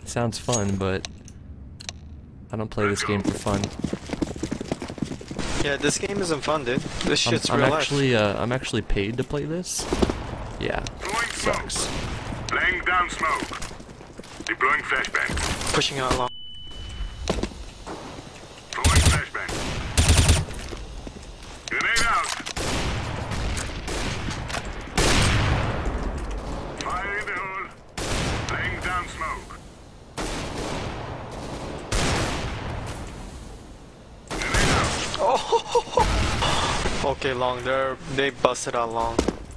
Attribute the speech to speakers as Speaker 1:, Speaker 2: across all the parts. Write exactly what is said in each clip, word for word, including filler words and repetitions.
Speaker 1: sounds fun, but I don't play this game for fun.
Speaker 2: Yeah, this game isn't fun, dude. This
Speaker 1: I'm,
Speaker 2: shit's
Speaker 1: I'm
Speaker 2: real
Speaker 1: actually, uh, I'm actually paid to play this. Yeah, sucks.
Speaker 3: Laying down smoke. Deploying flashbang.
Speaker 2: life. Pushing out long.
Speaker 3: Throwing flashbang. Grenade out. Fire in the hole. Laying down smoke. Grenade out.
Speaker 2: Oh, okay, long. They're they busted out long.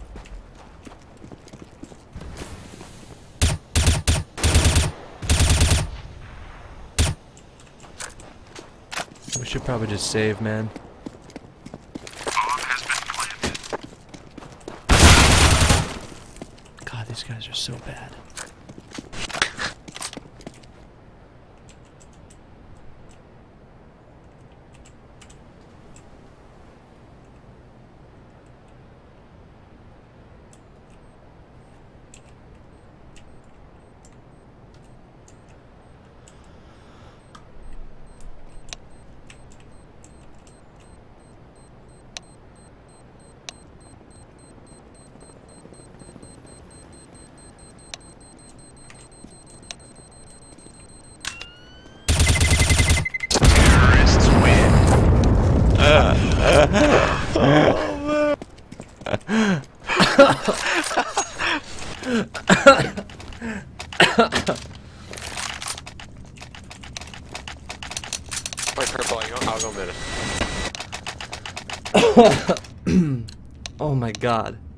Speaker 1: We should probably just save, man. God, these guys are so bad.
Speaker 4: Wait, purple, I'll go mid.
Speaker 1: Oh my god.